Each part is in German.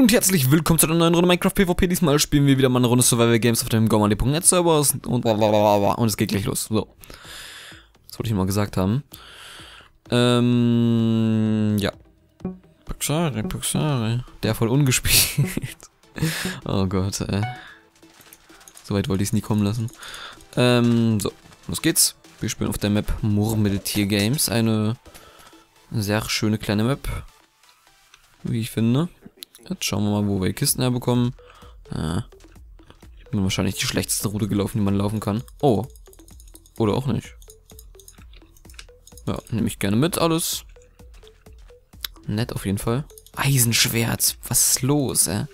Und herzlich willkommen zu einer neuen Runde Minecraft PvP. Diesmal spielen wir wieder mal eine Runde Survival Games auf dem Gomali.net Server und es geht gleich los. So. Das wollte ich mal gesagt haben. Ja. Paxari. Der voll ungespielt. Oh Gott, so weit wollte ich es nie kommen lassen. So. Los geht's. Wir spielen auf der Map Murmeltier Games. Eine sehr schöne kleine Map. Wie ich finde. Jetzt schauen wir mal, wo wir die Kisten herbekommen. Ich bin wahrscheinlich die schlechteste Route gelaufen, die man laufen kann. Oh. Oder auch nicht. Ja, nehme ich gerne mit alles. Nett auf jeden Fall. Eisenschwert. Was ist los, Da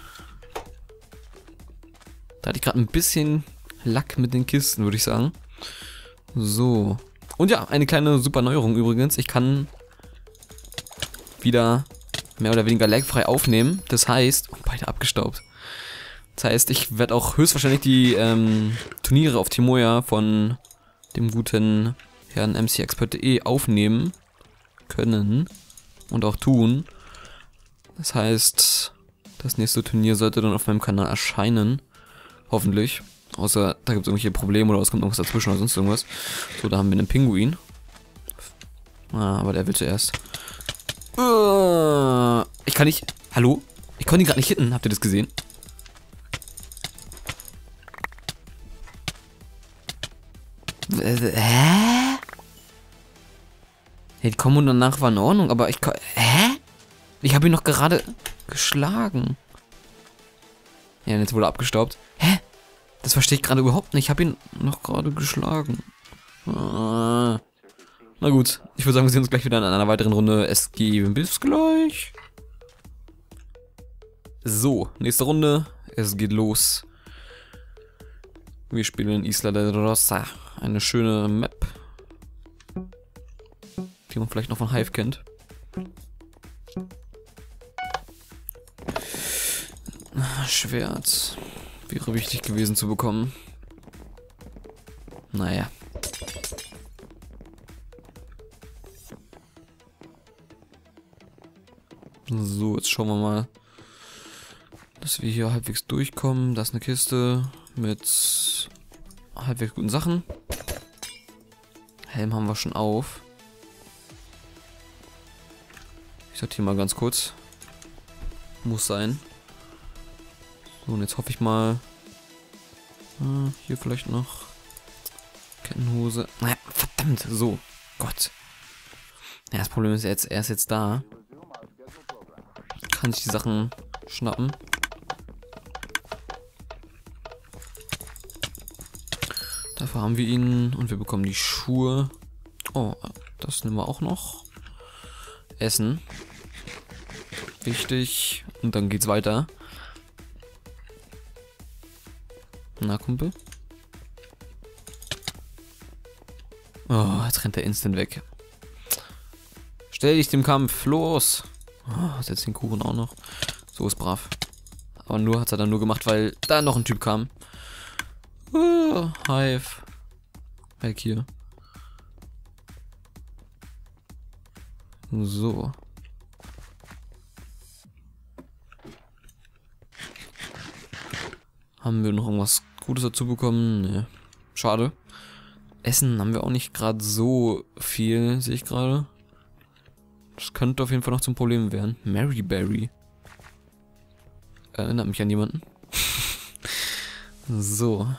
hatte ich gerade ein bisschen Lack mit den Kisten, würde ich sagen. So. Und ja, eine kleine super Neuerung übrigens. Ich kann wieder mehr oder weniger lagfrei aufnehmen. Das heißt, oh, beide abgestaubt. Das heißt, ich werde auch höchstwahrscheinlich die Turniere auf Timoja von dem guten Herrn mcexpert.de aufnehmen können und auch tun. Das heißt, das nächste Turnier sollte dann auf meinem Kanal erscheinen. Hoffentlich. Außer da gibt es irgendwelche Probleme oder es kommt irgendwas dazwischen oder sonst irgendwas. So, da haben wir einen Pinguin. Aber der will zuerst. Ich kann nicht... Hallo? Ich konnte ihn gerade nicht hitten. Habt ihr das gesehen? Hä? Die Kombo danach war in Ordnung, aber ich... Hä? Ich habe ihn noch gerade geschlagen. Ja, und jetzt wurde er abgestaubt. Hä? Das verstehe ich gerade überhaupt nicht. Ich habe ihn noch gerade geschlagen. Na gut, ich würde sagen, wir sehen uns gleich wieder in einer weiteren Runde SG. Bis gleich. So, nächste Runde. Es geht los. Wir spielen in Isla del Rosa. Eine schöne Map, die man vielleicht noch von Hive kennt. Schwert. Wäre wichtig gewesen zu bekommen. Naja. So, jetzt schauen wir mal, dass wir hier halbwegs durchkommen. Da ist eine Kiste mit halbwegs guten Sachen. Helm haben wir schon auf. Ich sortiere mal ganz kurz. Muss sein. So, und jetzt hoffe ich mal. Hier vielleicht noch. Kettenhose. Naja, verdammt. So. Gott. Ja, das Problem ist jetzt, er ist jetzt da. Kann sich die Sachen schnappen. Dafür haben wir ihn und wir bekommen die Schuhe. Oh, das nehmen wir auch noch. Essen. Wichtig. Und dann geht's weiter. Na, Kumpel? Oh, jetzt rennt er instant weg. Stell dich dem Kampf, los! Oh, setzt den Kuchen auch noch. So ist brav. Aber nur hat er dann nur gemacht, weil da noch ein Typ kam. Hive. Weg hier. So. Haben wir noch irgendwas Gutes dazu bekommen? Nee. Schade. Essen haben wir auch nicht gerade so viel, sehe ich gerade. Das könnte auf jeden Fall noch zum Problem werden. Maryberry. Erinnert mich an jemanden. So.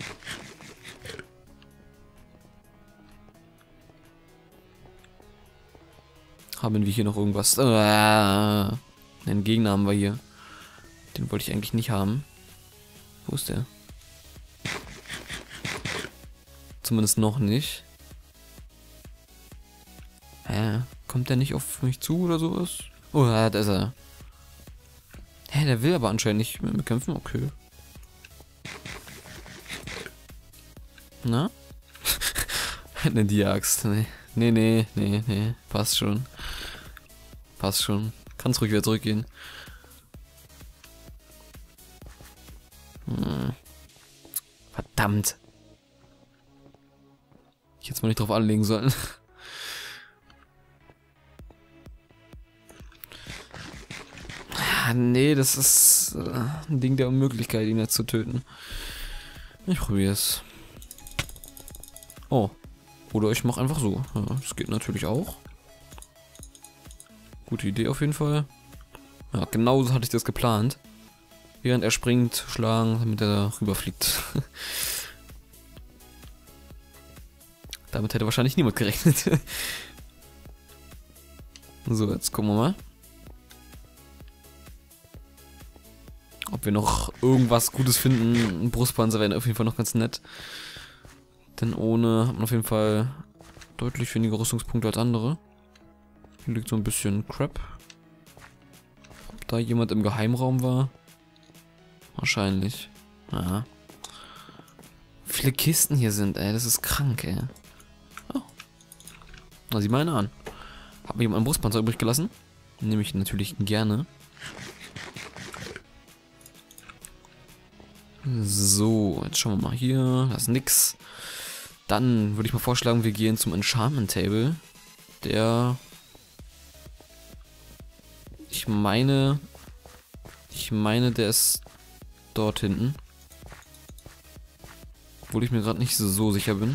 Haben wir hier noch irgendwas? Den Gegner haben wir hier. Den wollte ich eigentlich nicht haben. Wo ist der? Zumindest noch nicht. Kommt der nicht auf mich zu oder sowas? Oh, da ist er. Hä, der will aber anscheinend nicht mit mir kämpfen. Okay. Na? Ne, die Axt. Nee. Passt schon. Passt schon. Kannst ruhig wieder zurückgehen. Verdammt. Ich hätte mal nicht drauf anlegen sollen. Nee, das ist ein Ding der Unmöglichkeit, ihn jetzt zu töten. Ich probiere es. Oh. Oder ich mache einfach so. Ja, das geht natürlich auch. Gute Idee auf jeden Fall. Ja, genauso hatte ich das geplant. Während er springt, schlagen, damit er rüberfliegt. Damit hätte wahrscheinlich niemand gerechnet. So, jetzt gucken wir mal. Ob wir noch irgendwas Gutes finden. Ein Brustpanzer wäre auf jeden Fall noch ganz nett. Denn ohne hat man auf jeden Fall deutlich weniger Rüstungspunkte als andere. Hier liegt so ein bisschen Crap. Ob da jemand im Geheimraum war? Wahrscheinlich. Ja. Wie viele Kisten hier sind, ey. Das ist krank, ey. Oh. Na, sieh mal eine an. Hab mir jemand einen Brustpanzer übrig gelassen. Nehme ich natürlich gerne. So, jetzt schauen wir mal hier. Da ist nix. Dann würde ich mal vorschlagen, wir gehen zum Enchantment Table. Der... Ich meine, der ist dort hinten. Obwohl ich mir gerade nicht so sicher bin.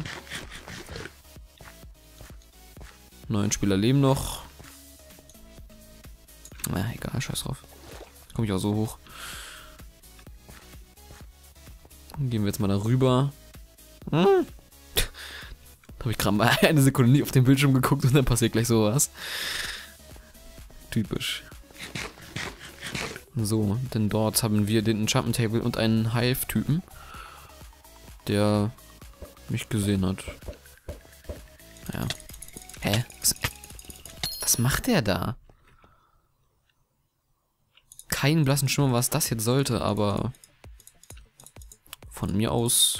9 Spieler leben noch. Na, egal, scheiß drauf. Komme ich auch so hoch. Dann gehen wir jetzt mal darüber. Habe ich gerade mal eine Sekunde nie auf den Bildschirm geguckt und dann passiert gleich sowas. Typisch. So, denn dort haben wir den Enchantment Table und einen Hive-Typen, der mich gesehen hat. Ja. Hä? Was macht der da? Keinen blassen Schimmer, was das jetzt sollte, aber von mir aus...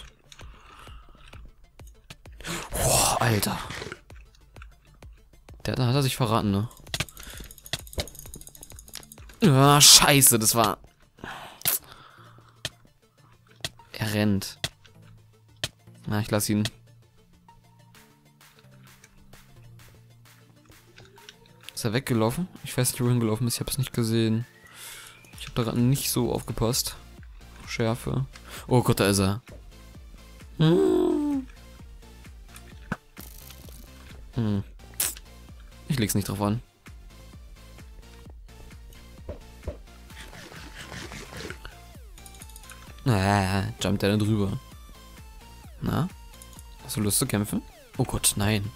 Boah, Alter. Da hat er sich verraten, ne? Ah, scheiße, das war... Er rennt. Na, ich lasse ihn. Ist er weggelaufen? Ich weiß nicht, wohin gelaufen ist. Ich habe es nicht gesehen. Ich habe da gerade nicht so aufgepasst. Schärfe. Oh Gott, da ist er. Ich leg's nicht drauf an. Jumpt er da drüber. Na? Hast du Lust zu kämpfen? Oh Gott, nein.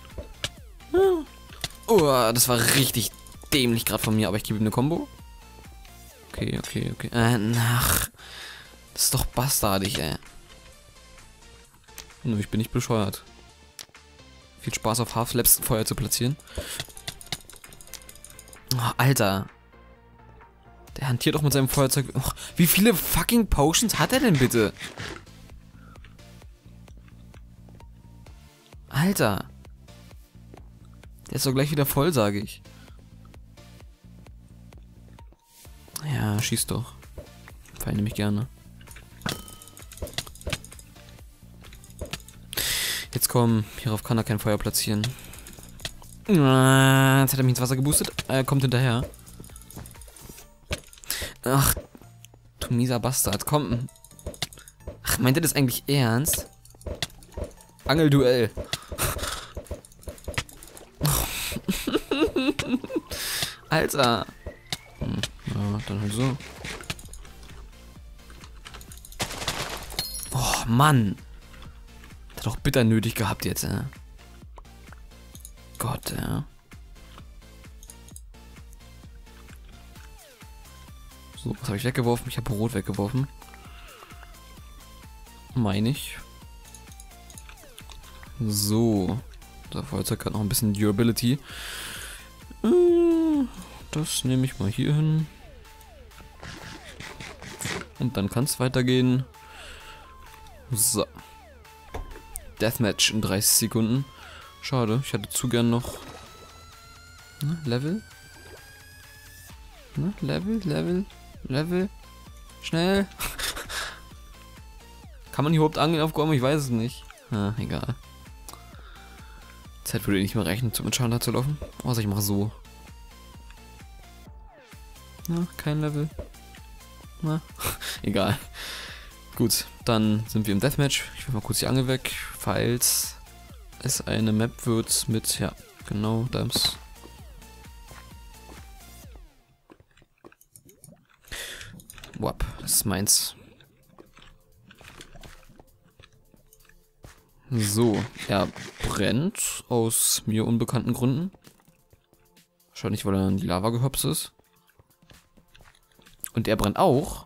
Oh, das war richtig dämlich gerade von mir, aber ich gebe ihm eine Combo. Okay. Ach. Das ist doch bastardig, ey. Nö, ich bin nicht bescheuert. Viel Spaß auf Half-Slaps Feuer zu platzieren. Oh, Alter. Der hantiert doch mit seinem Feuerzeug. Och, wie viele fucking Potions hat er denn bitte? Alter. Der ist doch gleich wieder voll, sage ich. Ja, schieß doch. Fall nämlich gerne. Jetzt komm, hierauf kann er kein Feuer platzieren. Jetzt hat er mich ins Wasser geboostet. Er kommt hinterher. Ach, du mieser Bastard, komm. Ach, meint er das eigentlich ernst? Angelduell. Alter. Ja, dann halt so. Oh, Mann. Hat doch bitter nötig gehabt jetzt, Gott, ja. So, was habe ich weggeworfen? Ich habe Rot weggeworfen. Meine ich. So. Das Feuerzeug hat noch ein bisschen Durability. Das nehme ich mal hier hin. Und dann kann es weitergehen. So. Deathmatch in 30 Sekunden. Schade, ich hätte zu gern noch... Na, Level? Na, Level? Schnell! Kann man hier überhaupt angeln auf Gorm? Ich weiß es nicht. Ah, egal. Zeit würde nicht mehr reichen, zum Enchanter zu laufen. Außer ich mache so. Na, kein Level. Na, egal. Gut, dann sind wir im Deathmatch. Ich will mal kurz die Angel weg, falls es eine Map wird mit, ja, genau das. Wap, das ist meins. So, er brennt aus mir unbekannten Gründen. Wahrscheinlich, weil er in die Lava gehopst ist. Und er brennt auch.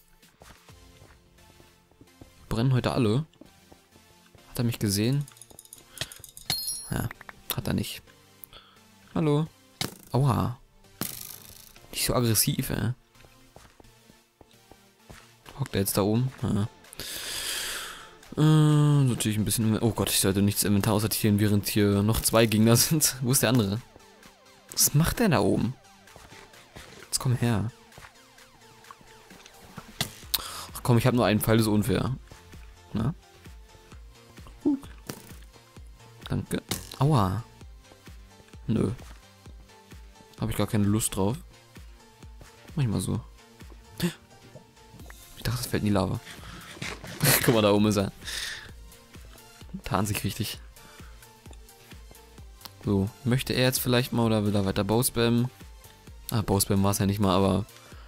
Brennen heute alle. Hat er mich gesehen? Ja, hat er nicht. Hallo. Aua. Nicht so aggressiv, ey. Hockt er jetzt da oben? Ja. Natürlich ein bisschen... Oh Gott, ich sollte nichts Inventar aussortieren, während hier noch 2 Gegner sind. Wo ist der andere? Was macht der da oben? Jetzt komm her. Ach komm, ich habe nur einen Pfeil, das ist unfair. Na? Danke. Aua. Nö. Habe ich gar keine Lust drauf. Mach ich mal so. Ich dachte, das fällt in die Lava. Guck mal, da oben ist er. Tarnt sich richtig. So, möchte er jetzt vielleicht mal oder will er weiter Bowspam? Ah, Bowspam war es ja nicht mal, aber...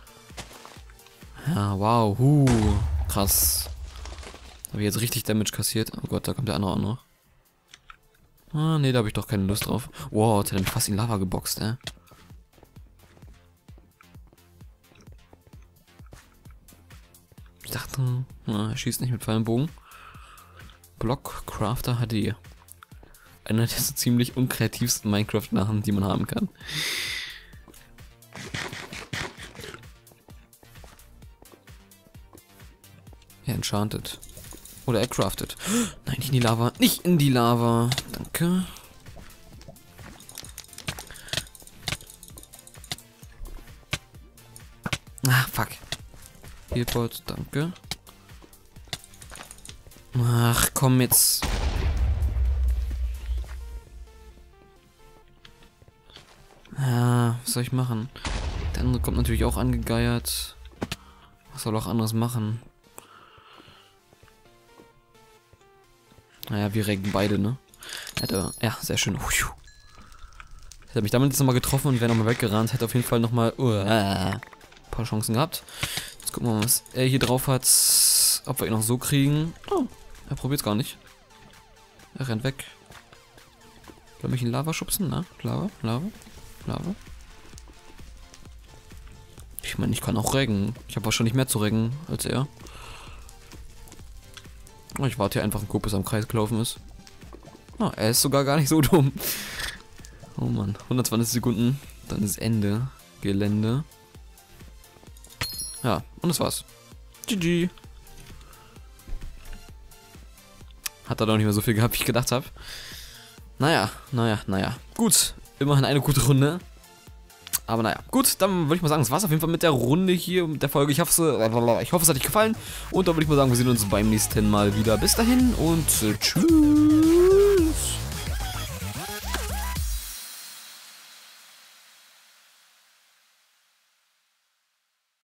Ja, wow, krass. Habe ich jetzt richtig Damage kassiert? Oh Gott, da kommt der andere auch noch. Ah, nee, da habe ich doch keine Lust drauf. Wow, jetzt hat er mich fast in Lava geboxt, ey. Ich dachte, er schießt nicht mit Pfeil und Bogen. Block Crafter HD. Einer der so ziemlich unkreativsten Minecraft-Namen, die man haben kann. Er enchantet. Oder er craftet. Nein, nicht in die Lava. Nicht in die Lava. Danke. Ah, fuck. Healpot, danke. Ach, komm jetzt. Ja, was soll ich machen? Der andere kommt natürlich auch angegeiert. Was soll er auch anderes machen? Naja, wir reggen beide, ne? Hätte, ja, sehr schön. Hätte er mich damit jetzt nochmal getroffen und wäre nochmal weggerannt, hätte auf jeden Fall nochmal ein paar Chancen gehabt. Jetzt gucken wir mal, was er hier drauf hat. Ob wir ihn noch so kriegen. Oh, er probiert es gar nicht. Er rennt weg. Will mich in Lava schubsen, ne? Lava. Ich meine, ich kann auch reggen. Ich habe wahrscheinlich mehr zu reggen als er. Oh, ich warte hier einfach und gucke, bis er im Kreis gelaufen ist. Oh, er ist sogar gar nicht so dumm. Oh Mann, 120 Sekunden. Dann ist Ende. Gelände. Ja, und das war's. GG. Hat er doch nicht mehr so viel gehabt, wie ich gedacht habe. Naja. Gut, immerhin eine gute Runde. Aber naja, gut, dann würde ich mal sagen, das war's auf jeden Fall mit der Runde hier, mit der Folge. Ich hoffe, es hat euch gefallen. Und dann würde ich mal sagen, wir sehen uns beim nächsten Mal wieder. Bis dahin und tschüss.